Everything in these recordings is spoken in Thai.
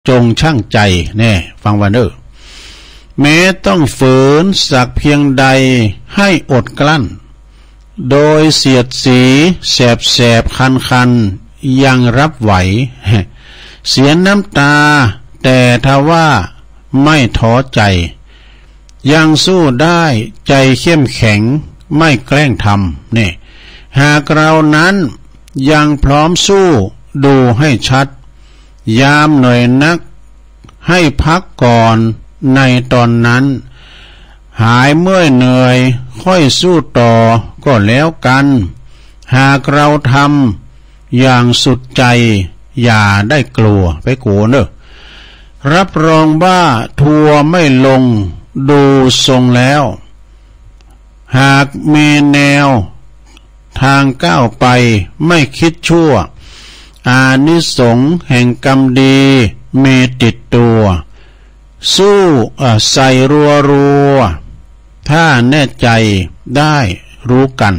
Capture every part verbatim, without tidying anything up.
จงชั่งใจแน่ฟังวันเด้อแม้ต้องฝืนสักเพียงใดให้อดกลั้นโดยเสียดสีแสบแสบคันคันยังรับไหวเสียน้ำตาแต่ถ้าว่าไม่ท้อใจยังสู้ได้ใจเข้มแข็งไม่แกล้งทำนี่หากเรานั้นยังพร้อมสู้ดูให้ชัดยามหน่อยนักให้พักก่อนในตอนนั้นหายเมื่อยเหนื่อยค่อยสู้ต่อก็แล้วกันหากเราทำอย่างสุดใจอย่าได้กลัวไปกลัวเนอะรับรองว่าทัวไม่ลงดูทรงแล้วหากมีแนวทางก้าวไปไม่คิดชั่วอานิสงส์แห่งกรรมดีมีติดตัวสู้ใส่รัวรัวถ้าแน่ใจได้รู้กัน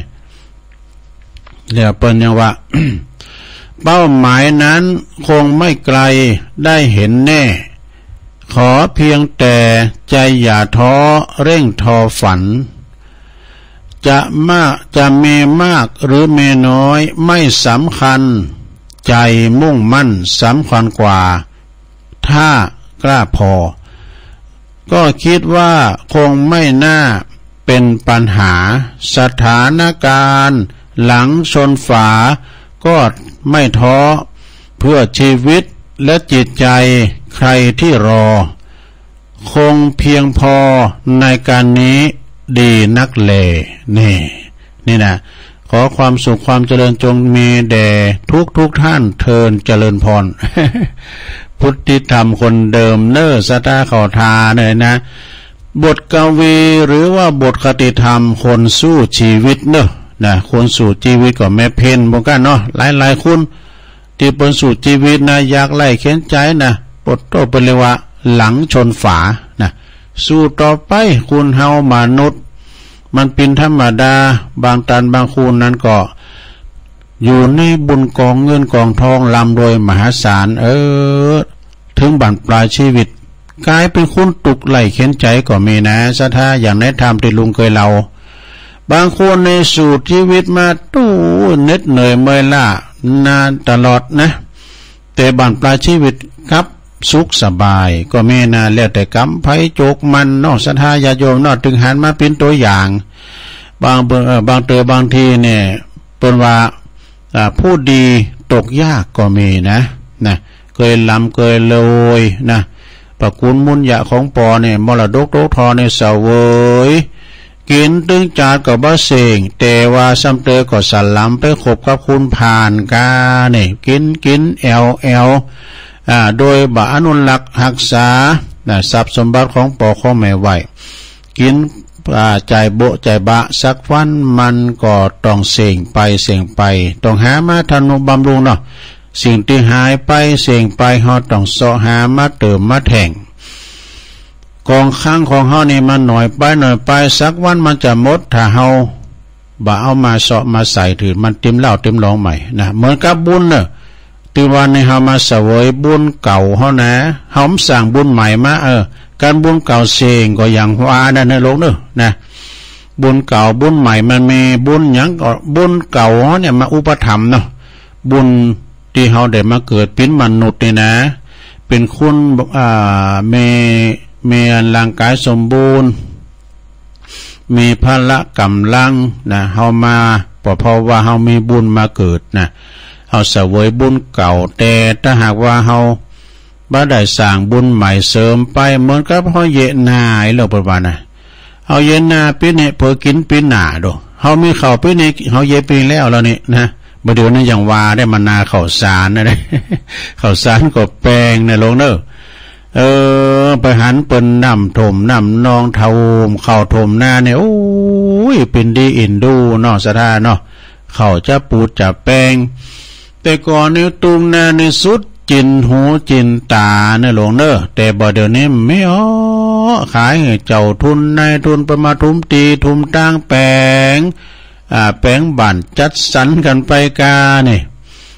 เดี๋ยวเปิ้นยังว่า เป้าหมายนั้นคงไม่ไกลได้เห็นแน่ขอเพียงแต่ใจอย่าท้อเร่งทอฝันจะมากจะมีมากหรือมีน้อยไม่สำคัญใจมุ่งมั่นสำคัญกว่าถ้ากล้าพอก็คิดว่าคงไม่น่าเป็นปัญหาสถานการณ์หลังชนฝาก็ไม่ท้อเพื่อชีวิตและจิตใจใครที่รอคงเพียงพอในการนี้ดีนักแลนี่นี่นะขอความสุขความเจริญจงมีแด่ทุกทุกท่านเทินเจริญพร พุทธิธรรมคนเดิมเน้อสตาเข้าทาเลยนะบทกวีหรือว่าบทคติธรรมคนสู้ชีวิตเน้อนะคนสู้ชีวิตก็แม่เพ่นบ่กันเนาะหลายๆคนที่เป็นสู้ชีวิตนะอยากไล่เข็นใจนะบทโตเป็นเรียกว่าหลังชนฝานะสู้ต่อไปคุณเฮามนุษย์มันเป็นธรรมดาบางตันบางคูนนั้นก็อยู่ในบุญกองเงินกองทองลำโดยมหาศาลเออถึงบั้นปลายชีวิตกลายเป็นคนตุกไหลเข็นใจก็มีนะสะท่าอย่างในธรรมที่ลุงเคยเล่าบางคนในสู่ชีวิตมาตู้เหน็ดเหนื่อยเมื่อยล้านานตลอดนะแต่บั้นปลายชีวิตครับสุขสบายก็มีนะแล้วแต่กรรมไผโจกมันนอกศรัทธาญาโยมนอกถึงหันมาเป็นตัวอย่างบางบางเตอบางทีเนี่ยเป็นว่าผู้ดีตกยากก็มีนะนะเคยลำเคยโรยนะประคุณมุนยะของปอเนี่ยมรดกโตทอในเสวยกินตึงจาดกับบะเสงแต่ว่าซ้ำเตอก็สลัมไปขบกับคุณผ่านกาเนี่ยกินกินแอลแอลอ่าโดยบะอนุรักษ์รักษาทรัพย์สมบัติของปอข้อแม่ไว้กินใจโบใจบะสักวันมันก็ต้องเสี่ยงไปเสี่ยงไปต้องหามาทนุบำรุงเนาะสิ่งที่หายไปเสี่ยงไปเฮาต้องเสาะหามาเติมมาแทงกองข้างของเฮานี่มันหน่อยไปหน่อยไปสักวันมันจะหมดถ้าเฮาบ่เอามาเสาะมาใส่ถือมันเต็มเหล้าเต็มหลองใหม่นะเหมือนกับบุญเนอะที่วันนี้เฮามาเสวยบุญเก่าเฮานะเฮาสั่งบุญใหม่มาเออการบุญเก่าเสงก็อย่างว่านั่นในโลกเนอะนะบุญเก่าบุญใหม่มันมีบุญหยังก็บุญเก่าเนี่ยมาอุปถัมภ์เนาะบุญที่เฮาได้มาเกิดเป็นมนุษย์นี่นะเป็นคุณอ่ามีมีร่างกายสมบูรณ์มีพละกำลังนะเฮามาเพราะว่าเฮามีบุญมาเกิดนะเฮาเสวยบุญเก่าแต่ถ้าหากว่าเฮาบ่ได้สร้างบุญใหม่เสริมไปเหมือนกับเฮาเยนาไอ้เราประมาณน่ะเฮาเยนาปีนี้เพื่อกินปีหน้าโดเฮามีข้าวปีนี้เฮาเยปีแล้วแล้วนี่นะบ่เดี๋ยวนี้อย่างว่าได้มานาข้าวสารนะได้ข้าวสารก็แปลงในโลกเด้อเออไปหันเปิ้นน้ำถมน้ำนองเทาข้าวถมหน้าเนี่ยโอ้ยเป็นดีอินดูเนาะสะท่าเนาะข้าวจะปูดจะแป้งแต่ก่อนนี่ตุงหน้าในสุดจินหูจินตาเนี่ยหลวงเด้อแต่บ่เดี๋ยวนี้ไม่อ๋อขายให้เจ้าทุนนายทุนประมาทุมตีทุมตั้งแปลงอ่าแปลงบั่นจัดสรรกันไปกาเนี่ย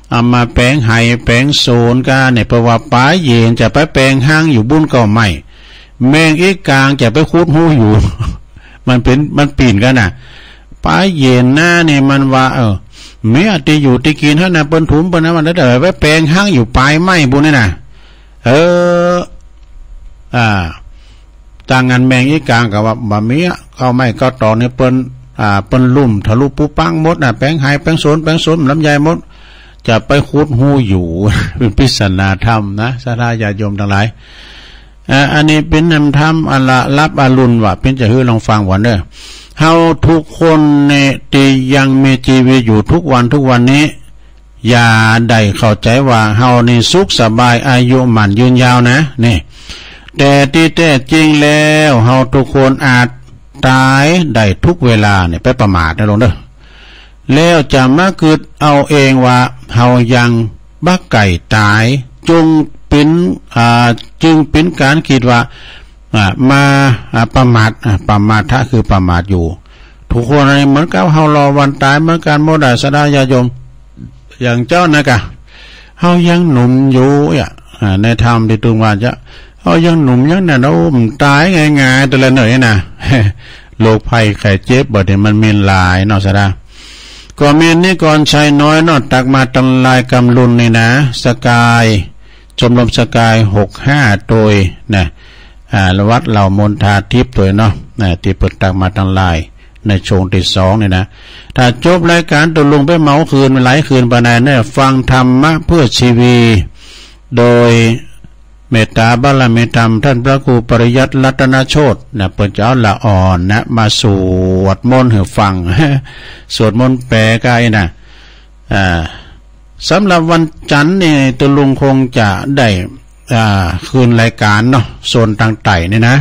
เอามาแปลงไห้แปลงโซนกาเนี่ยเพราะว่าป้าเย็นจะไปแปลงห้างอยู่บุญก็ไม่แมงอีกกลางจะไปคูดหูอยู่ มันเป็นมันปีนกันน่ะป้าเย็นหน้าเนี่ยมันว่าเออเมียตีอยู่ตีกินท่านน่ะเปิ้นถุมเปิ้นนั้นมันได้แต่ไปแปลงห้างอยู่ปลายไม้บุญนี่น่ะเอออ่าต่างงานแมงอีกกลางกับว่าบะเมียเข้าไม่ก็ต่อเนี่ยเปิ้นอ่าเปิ้นลุ่มทะลุปูปังมดน่ะแปลงไห้แปลงโซนแปลงโซนลำไยมดจะไปคูดหูอยู่ เป็นพิศนาธรรมนะสาธาญาติโยมทั้งหลายอันนี้เป็นนำธรรมอันละรับอรุณว่าเป็นจะฮือลองฟังวันเด้อเฮาทุกคนในที่ยังมีชีวิตอยู่ทุกวันทุกวันนี้อย่าได้เข้าใจว่าเฮานี่สุขสบายอายุมันยืนยาวนะนี่แต่ที่แท้จริงแล้วเฮาทุกคนอาจตายได้ทุกเวลาเนี่ยไปประมาทนะลงเด้อแล้วจะมาคิดเอาเองว่าเฮายังบักไก่ตายจงเป็นอ่าจึงเป็นการคิดว่าอ่ามาอ่าประมาทอ่าประมาทะคือประมาทอยู่ทุกคนเหมือนกับเฮารอวันตายเหมือนกันโมดาสดาญาโยมอย่างเจ้านะกะเฮายังหนุ่มอยู่อ่ะในธรรมที่ตรงว่าจะเฮายังหนุ่มยังน่ะโอ้มตายง่ายๆแต่ละหน่อยน่ะ โรคภัยไข้เจ็บบ่ได้มันมีหลายเนาะสดาก็มีนี่ก่อนชายน้อยเนาะตักมาตำลายกำลุนนี่นะสกายชมรมสกายหกห้าโดยนะอ่าวัดเหล่ามนทาทิพย์ตัวเนาะนะที่เปิดตักมาตำลายในช่วงที่สองนี่นะถ้าจบรายการตัวลงไปเมาคืนหลายคืนปานนั้นเนี่ยฟังธรรมะเพื่อชีวีโดยเมตตาบารมีธรรมท่านพระครูปริยัติรัตนโชตินะเปิดเจ้าละอ่อนนะมาสวดมนต์ให้ฟัง สวดมนต์แปลกายนะอ่าสำหรับวันจันทร์นี่ตัวลุงคงจะได้อ่าคืนรายการเนาะโซนต่างไต่นี่นะ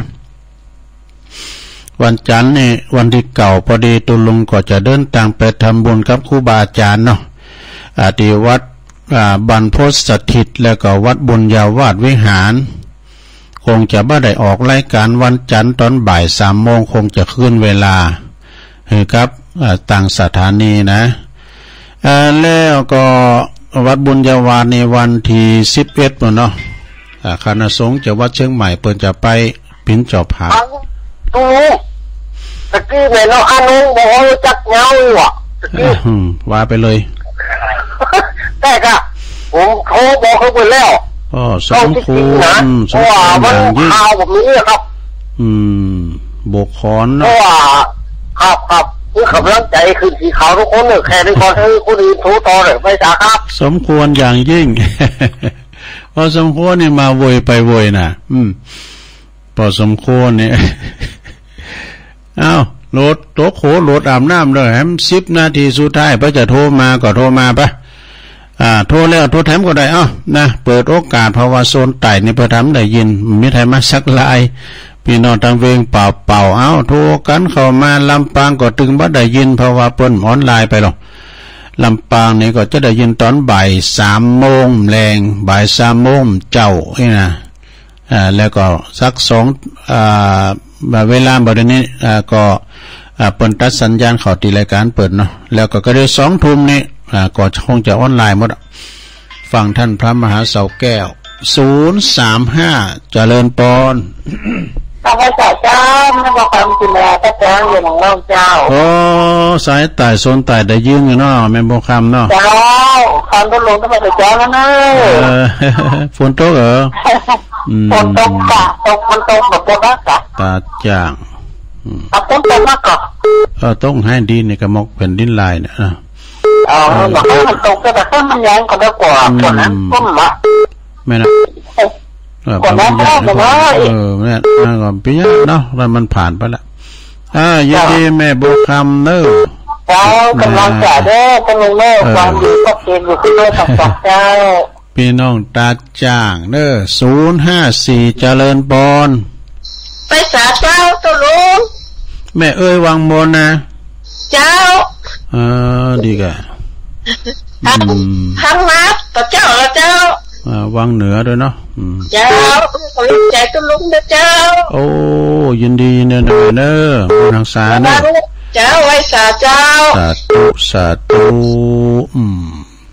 วันจันทร์นี่วันที่เก่าพอดีตัวลุงก็จะเดินทางไปทำบุญกับครูบาอาจารย์เนาะอ่าที่วัดอ่าบรรพตสถิตแล้วก็วัดบุญญาวาสวิหารคงจะบ่ได้ออกรายการวันจันทร์ตอนบ่ายสามโมงคงจะขึ้นเวลาคือครับต่างสถานีนะแล้วก็วัดบุญญาวาสในวันที่สิบเอ็ดเนาะคณะสงฆ์จากวัดเชียงใหม่เปิดจะไปปิ้นจอบผาตูตะกี้แม่น้องอานุบอกว่ารู้จักเงาอ่ะตะกี้ว่าไปเลยแต่ก็ผมโทรบอกเขาไปแล้วอ๋อสมควรเพราะว่ามันข่าวแบบนี้ครับอืมบกคอนเพราะว่าครับครับนี่กำลังใจคือสีขาวทุกคนเนี่ยแค่ในคอนให้คนอื่นโทรต่อเลยไม่จ้าครับสมควรอย่างยิ่งพอสมควรนี่มาโวยไปโวยน่ะอืมพอสมควรเนี่ยอ้าวโหลดโต๊ะโขโหลดอาบน้ำเลยแฮมสิบนาทีสุดท้ายพระจะโทรมาก็โทรมาปะอ่าโทรแล้วโทรแถมก็ได้อ้าวนะเปิดโอกาสภาวะโซนไต่ในพระธรรมได้ยินมีไทยมาสักลายพี่น้องทางเวงเป่าเป่าเอ้าโทรกันเข้ามาลำปางก็ตึงบ่ได้ยินเพราะว่าเปิ้นออนไลน์ไปหรอกลำปางนี่ก็จะได้ยินตอนบ่ายสามโมงแรงบ่ายสามโมงเจ้านี่นะอ่าแล้วก็สักสองอ่าเวลาบ่ได้นี้อ่าก็อ่าเปิ้นตัดสัญญาณเข้าที่รายการเปิดเนาะแล้วก็ก็ได้สองทุ่มนี่อ่าก็คงจะออนไลน์หมดฟังท่านพระมหาเสาแก้วศูนย์สามห้าเจริญปอนข้าพเจ้าเจ้าไม่บอกความจริงแล้วพระเจ้าอยู่ของเราเจ้าโอ้สายไต่โซนไต่ได้ยินอยู่เนาะแม่นบ่คำเนาะเจ้าคันตกลงต้องไปเจ้าแล้วนะเออฝนตกเหรอฝนตกกะตกมันตกแบบบ่มากกะตาจ่างตกตกมากกะเออต้องให้ดินนี่ก็มอกแผ่นดินลายเนี่ยอ๋อบอกให้มันตกแต่ถ้ามันแรงก็ได้กว่าฝนนั้นฝนละไม่นะเออประมาณนี้เออเนี่ยน่าก่อนพี่เนาะแล้วมันผ่านไปละอ่ายินดีแม่บุญคำเนอะเจ้ากำลังจะได้กำลังเนอะความดีก็เกินอยู่ที่เนอะสักสักเจ้าพี่น้องตาจ่างเนอะศูนย์ห้าสี่เจริญปอนไปสาเจ้าตัวลุงแม่เอ้ยวางบนนะเจ้าเออดีกะทางนัดต่อเจ้าแล้วเจ้าอ่าวางเหนือด้วยเนาะเจ้าขอรู้ใจตัวลุงนะเจ้าโอ้ยินดีเนอะเนอะทางสาเนอะเจ้าไว้สาเจ้าสาธุสาธุอืม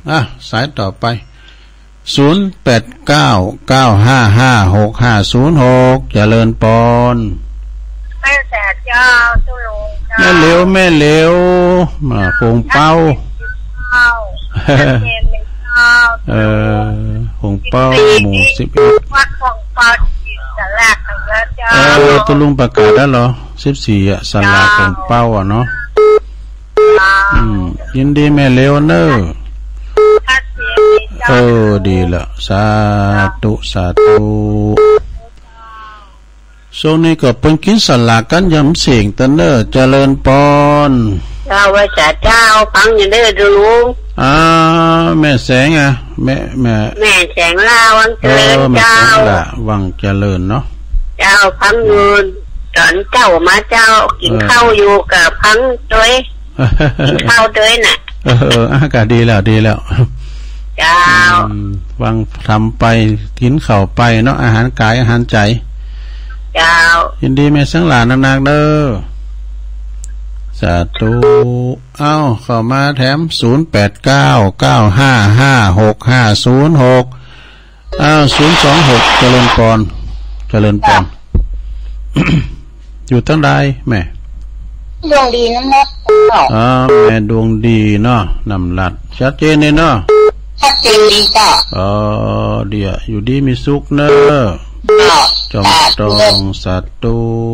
อ่ะสายต่อไปศูนย์แปดเก้าเก้าห้าห้าหกห้าศูนย์หกเจริญปอนแม่แสนเจ้าตุลุงเจ้าแม่เหลวแม่เหลวมาคงเป้าเออคงเป้าหมู่สิบเอ็ดวัดคงเป้าจิตสลากของเจ้าเออตุลุงประกาศแล้วเหรอสิบสี่อ่ะสลากคงเป้าอ่ะเนาะอืมยินดีแม่เหลวเนอะเออดีละสาธุสาธุโซนี่ก็เป็นกินสลากกันยำเสียงตะเนอเจริญปอนเจ้าว่าจะเจ้าฟังอย่างเด้อดูลุงอ่าแม่แสงอ่ะแม่แม่แม่แสงลาวังเจริญเจ้าวังเจริญเนาะเจ้าพังอยู่ตอนเจ้ามาเจ้ากินข้าวอยู่กับพังด้วยกินข้าวด้วยน่ะเอออากาศดีแล้วดีแล้วเจ้าวางทำไปกินข้าวไปเนาะอาหารกายอาหารใจเจ้ายินดีแม่สังหลานนักๆเด้อสาธุเอ้าเข้ามาแถมศูนย์แปดเก้าเก้าห้าห้าหกห้าศูนย์หกอ้าวศูนย์สองหกเจริญปอนเจริญปอนอยู่ทั้งใดแม่ดวงดีน้ำนัดอ๋อแม่ดวงดีเนาะนำหลัดชัดเจนเลยเนาะชัดเจนดีจ้ะอ๋อเดี๋ยวอยู่ดีมีสุขเนอะจอมตองสัตตุ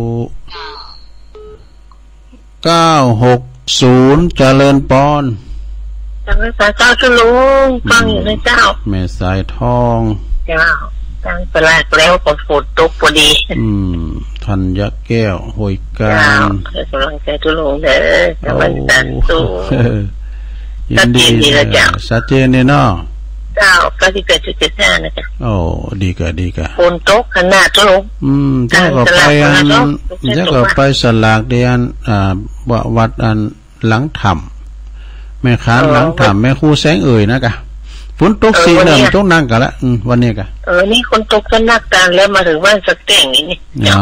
เก้าหกศูนย์เจริญปอนจังสายเจ้าชุลุงฟังอยู่ในเจ้าแม่สายทองเจ้าตั้งแต่แรกแล้วฝนฝนตกพอดีอืมธัญแก้วหอยการกำลังใจชุลุงเด้อกำลังสันตุยินดีเลยจ้าชัดเจนเนี่ยเนาะเจ้าก็ที่เกิดจุดเจ็ดห้านะจ๊ะโอ้ดีกะดีกะฝนตกขนาดชุลุงอืมเจ้าก็ไปอันเจ้าก็ไปสลากเดียนอ่าวัดอันหลังถ้ำแม่ค้าหลังถ้ำแม่ครูแสงเอ่ยนะกะฝนตกสีเริ่มตกนั่งกันละวันนี้กะเออนี่คนตกกันนักการแล้วมาถึงบ้านสักแต่งนี่อ๋อ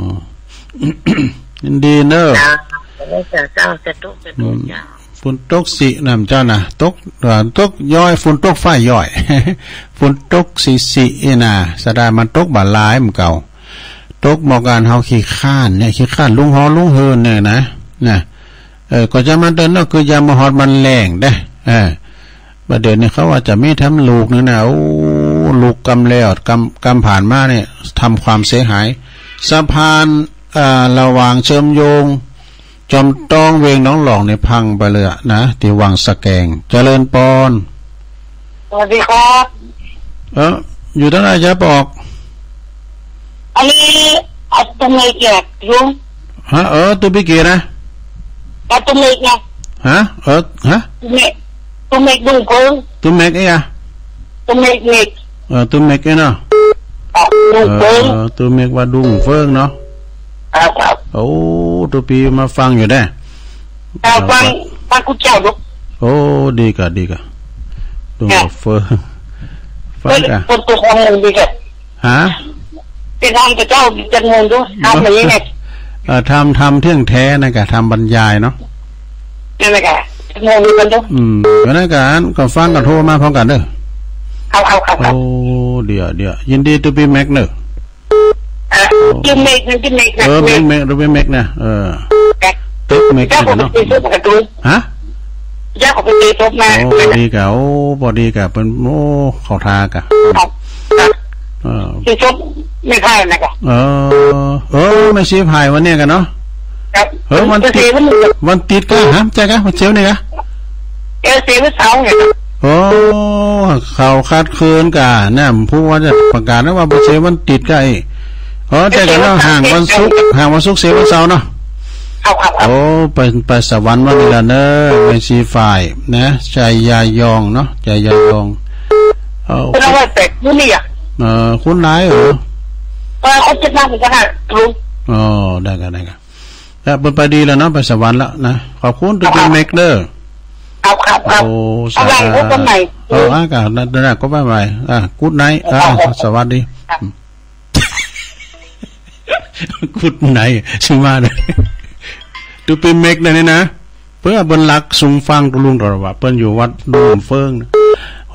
ดีเนอะจ้าเจ้าจะตกจะตกจ้าฝนตกสีน้ำเจ้านะตกตกย่อยฝนตกฝ้ายย่อยฝนตกสีสีน่ะสดามันตกบาลายมันเก่าตกบอกการเฮาขี้ข้านเนี่ยขี้ข้านลุงฮอลุงเฮินเนี่ยนะนะเออก็จะมาเดินก็คือยามฮอดมันแรงได้เออประเดี๋ยวนี้เขาว่าจะไม่ทำลูกนี่นะโอ้ลูกกำแล้วกำกำผ่านมาเนี่ยทำความเสียหายสะพานอ่าระหว่างเชื่อมโยงจอมต้องเวงน้องหลองเนี่ยพังไปเลยนะที่วังสะแกงเจริญปอนสวัสดีครับเอออยู่ตั้งไหนจะบอกอันนี้อัตโนมัติลุงฮะเออตัวพี่เกียร์นะอัตโนมัติไงฮะเออฮะตัวเมกตัวเมกดุงเฟิงตัวเมกไอ้อะตัวเมกเมกเออตัวเมกไอ้เนาะดุงเฟิงเออตัวเมกว่าดุงเฟิงเนาะครับครับโอ้ตัวปีมาฟังอยู่ได้ฟังฟังกูเจ้าลูกโอ้ดีกะดีกะดุงเฟิงฟังกะคนตัวของมึงดีกะฮะเป็นทำกับเจ้าจะงงด้วยทำอะไรยังไงเออทำทำเที่ยงแท้นะกะทำบรรยายเนาะนั่นแหละกะงงด้วยกันด้วยอืมก็นั่นกันก็ฟังกันโทรมาพร้อมกันเด้อเอาเอาเอาโอ้เดี๋ยวเดี๋ยวยินดีตัวปีแม็กเนอะเออตัวเมกนั่นตัวเมกนะเออเมกเมกตัวปีแม็กนะเออตุ๊กเมกเนาะฮะยากกว่าไปตีตุ๊กมาโอ้ดีกะโอ้พอดีกะเป็นโอ้ขอทากะเออตีตุ๊กไม่ใช่นะกะเออเออไม่ชีพหายวันเนี้ยกันเนาะเออวันติดวันติดกะฮะใช่กะวันเช้าเนี่ยกะเออสีวันเสาร์ไงโอ้เขาคาดคืนกะเนี่ยผู้ว่าจะประกาศนะว่าวันเช้าวันติดกะไอ้อ๋อแต่กันเนาะห่างวันศุกร์ห่างวันศุกร์เสียวันเสาร์เนาะโอ้ไปไปสวรรค์วันนี้ละเนอะไปชีฝ่ายนะใจยายองเนาะใจยายองเออคุณว่าแต่คุณนี่อ่ะเออคุณนายเหรอเออเขาจะนั่งกันฮะลุงอ๋อได้กันได้กันแล้วไปดีแล้วเนาะไปสวรรค์แล้วนะขอบคุณตัวเป็นเมกเดอร์ครับครับครับโอ้สวัสดีคุณใหม่เอออากาศนั่นก็ไม่ไหวอ่ะกู๊ดไนท์อ่ะสวัสดีกุดไหนชิมาเลยดูเป็นเมกเลยนะเพื่อบนหลักสุงฟังตุลุงตลอดว่าเปิ้นอยู่วัดโดมเฟิง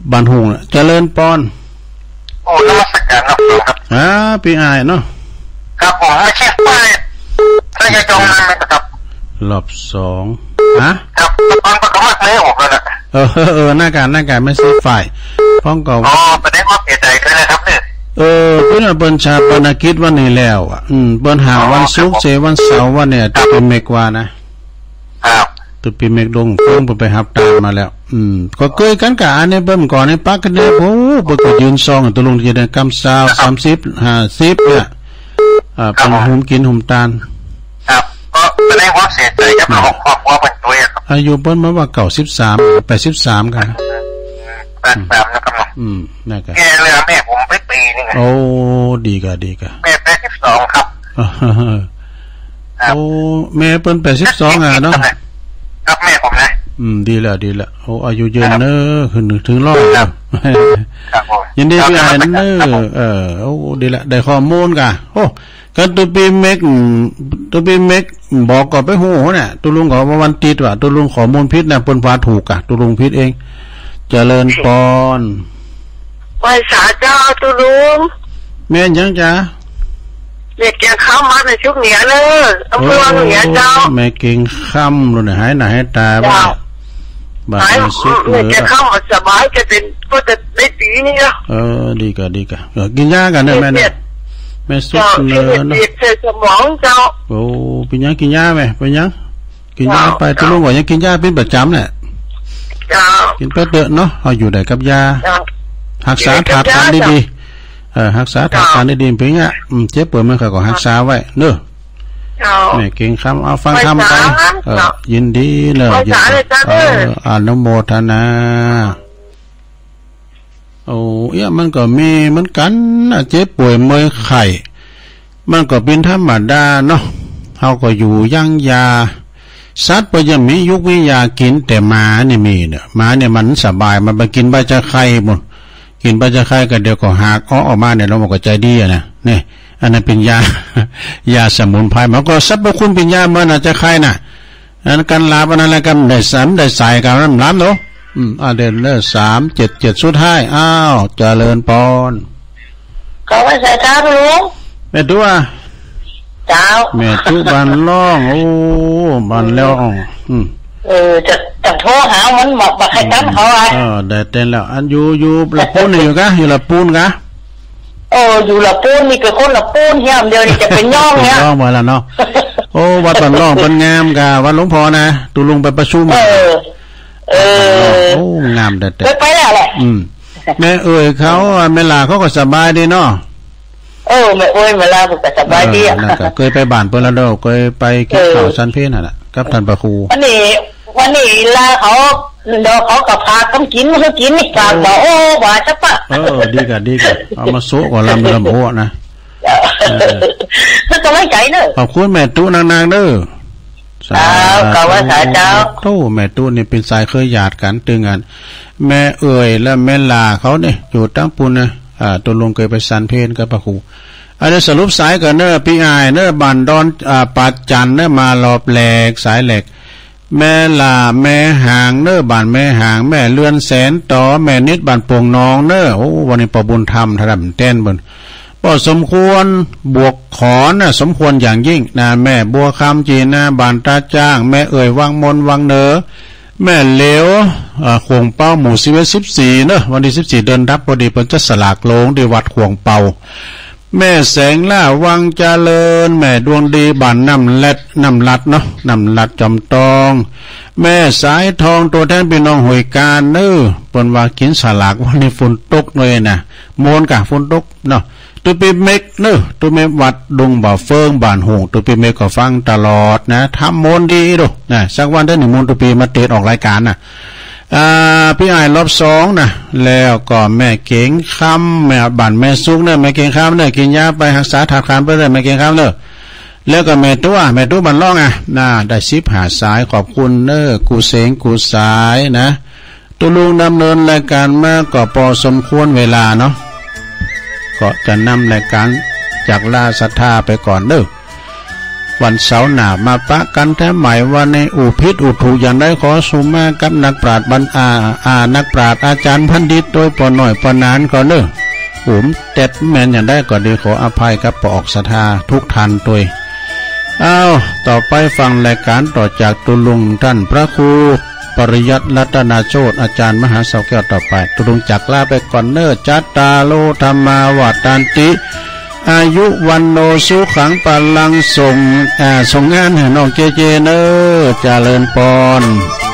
บ้านหงเจริญปอนโอ้นมัสการครับครับอ่าพี่อายเนาะครับผมไม่ใช่ป้ายถ้าจะจองนั่นนะครับรอบสองฮะครับตอนประกอบไม่ออกแล้วนะเออเออหน้าการหน้าการไม่ใช่ฝ่ายพ้องเก่าอ๋อประเด็นว่าเสียใจเลยนะครับเนี่ยเออเพื่อนเปิ้นชาปนกิจวันนี้แล้วอ่ะอืมเปิ้นหาวันศุกร์เสวันเสาร์วันเนี่ยจะเป็นเมกว่านะครับตุปีเมกดงเพิ่งไปหับตามมาแล้วอืมก็เคยกันกะอันนี้เบิ่มก่อนในปักกันเนี่ยโอ้เปิ้นก็ยืนซองตะลงจะได้กำซาวสามสิบ ห้าสิบเนี่ยอ่าเป็นหุมกินหุมตาลครับก็แสดงความเสียใจกับของครอบครัวเพิ่นด้วยครับอายุเปิ้นมาว่าเก้าสิบสาม แปดสิบสามกันแปดสิบสามนะครับเนาะอืมนั่นก็แกเหลือแม่ผมไปปีนึงโอ้ดีกะดีกะแม่แปดสิบสองครับโอ้แม่เปิ้นแปดสิบสองอ่ะเนาะครับแม่ผมนะอืมดีแล้วดีแล้วโอ้อายุเยอะเนอะขึ้นถึงร้อยครับครับผมยินดีพี่อายเนอะเออโอ้ดีละได้ข้อมูลกะโอ้กันตุปีเมกตุปีเมกบอกก็ไปฮู้เนี่ยตุลุงก็ว่าวันติดว่าตุลุงข้อมูลผิดน่ะเปิ้นว่าถูกอ่ะตุลุงผิดเองเจริญปอนภาษาเจ้าตุลุงแม่นยังจ้ะเด็กแกเข้ามาในชุกเหนียเลยอำเภอวังเหนียเจ้าแม่เก่งค่ำเลยหายหน้าหายตาบ้าบ้าสุดเลยแกเข้ามาสบายจะเป็นก็จะได้ปีนี้แล้วเออดีกะดีกะกินยากันนะแม่เนี่ยแม่สุดเลยเนาะเจ็บสมองเจ้าโอ้เป็นยังกินยาไหมเป็นยังกินยาไปตุลุงว่ายังกินยาเป็นประจำเนี่ยกินไปเดอะเนาะเอาอยู่ได้กับยารักษาถาดทานดีๆเออรักษาถาดทานดีๆเพียงอ่ะเจ็บปวดมันก็รักษาไว้เนอะแม่เก่งคำเอาฟังคำไปเออยินดีเลยยินดีเอออนุโมทนาโอ้เอ๊ะมันก็มีเหมือนกันเจ็บป่วยเมื่อยไข้มันก็เป็นธรรมดาเนาะเฮาก็อยู่ยั่งยาสัตว์ก็ยังมียุควิยากินแต่หมาเนี่ยมีเนี่ยหมาเนี่ยมันสบายมันไปกินใบจะไข่หมดกินใบจะไข่ก็เดี๋ยวก็หักอ้อออกมาเนี่ยเราบอกก็ใจดีอ่ะนะนี่อันนั้นเป็นยายาสมุนไพรมันก็สรรพคุณเป็นยาเมื่อน่ะจะไข่น่ะอันกันลาบอันนั้นอะไรกันได้สามได้ใส่กันน้ำล้ำเนาะอืมอ่าเดินเลิศสามเจ็ดเจ็ดสุดท้ายอ้าวเจริญปอนเขาไปใส่ท้าลุงแม่ตัวเจ้าแม่ตุบันล่องโอ้บันแล้วอืมเออจะจะโทรหามันบอกบอกให้ตั้งเขาอ่ะเออได้เต้นแล้วอันอยู่อยู่ละปูนอยู่กะอยู่ละปูนกะโอ้อยู่ละปูนนี่คือคนละปูนเฮียมเดียวนี่จะเป็นย่องเนี่ยย่องมาแล้วเนาะโอ้วัดบันล่องเป็นงามกะวัดหลวงพ่อนะตุลุงไปประชุมเออเออโอ้งามเด็ดๆไปแล้วแหละอืมแม่เอ๋ยเขาแม่ลาเขาก็สบายดีเนาะเออแม่เอ๋ยเวลาผมก็สบายดีอ่ะเคยไปบ้านเพิ่นแล้วเด้อเคยไปกินข้าวซันเพนน่ะกับท่านพระครูวันนี้วันนี้ลาเขาเดี๋ยวเขากับพาต้องกินเขากินนี่ฝากบอกโอ้ว่าซะปะเออดีกะดีกะเอามาโซะก่อนลำลำโอ้นะคือต้องให้ใจเด้อขอบคุณแม่ตู้นางๆเด้อสาธุกว่าสาเจ้าโต้แม่ตู้นี่เป็นสายเคยญาติกันตึงกันแม่เอ๋ยและแม่ลาเขาเนี่ยอยู่ตั้งปุ่นนะอ่าตัวลงเคยไปซันเพนกับพระครูอันนี้สรุปสายกันเนอพี่อายเนอบันดอนอ่าปัดจันเนอมาหลอบแหลกสายแหลกแม่ลาแม่หางเนอบันแม่หางแม่เลื่อนแสนต่อแม่นิดบันปวงน้องเนอโอ้วันนี้ปบุญธรรมทำเต้นบนพอสมควรบวกขอนะสมควรอย่างยิ่งนะแม่บัวคำจีนะบานตาจ้างแม่เอ่ยวังมนวังเนอแม่เหลวขวงเป้าหมู่สิบเอ็ดสิบสี่เนอะวันที่สิบสี่เดินรับพอดีเป็นจะสลากโลงที่วัดขวงเป่าแม่แสงล่าวังเจริญแม่ดวงดีบานน้ำเล็ดน้ำลัดเนาะน้ำลัดจำตองแม่สายทองตัวแทนพี่น้องหวยการเนอเปิ้นว่ากินสลากวันนี้ฝนตกเลยนะโมนกะฝนตกเนาะตัวปีเมกเนอะตัวเมกวัดดงบ่อเฟิงบ้านหงตัวปีเมกก็ฟังตลอดนะทำมนดีดูนะสักวันได้หนึ่งมนตัวปีมาเตะออกรายการนะอ่าพี่ไอ้รอบสองนะแล้วก็แม่เก่งคำแม่บ้านแม่ซุกเนอะแม่เก่งคำเนอะกินยาไปรักษาถาดคานไปเลยแม่เก่งคำเนอะแล้วก็แม่ตัวแม่ตัวบันล่องอ่ะน่าได้ซิบหาสายขอบคุณเนอะกูเสงกูสายนะตัวลุงดำเนินรายการมาก็พอสมควรเวลาเนาะก็จะนำรายการจากลาศรัทธาไปก่อนเด้อวันเสาร์หน้ามาปะกันแท้หมายว่าในอุพิษอุถูอย่างได้ขอสุมากับนักปราชญ์บรรอาอานักปราชญ์อาจารย์พันดิตโดยปอหน่อยปอนานก็เนอะอุ๋มเต็ดแมนอย่างได้ก็ดีขออภัยกับปออกศรัทธาทุกทันตัวอ้าวต่อไปฟังรายการต่อจากตุลุงท่านพระครูปริยัติรัตนาโชติอาจารย์มหาเสาแก้วต่อไปตุลุงจักลาไปก่อนเนอจัตตาโลธรรมาวัฏันติอายุวันโนสุขังปลังส่งอ่าส่งงานให้น้องเจเจเนอเจริญพร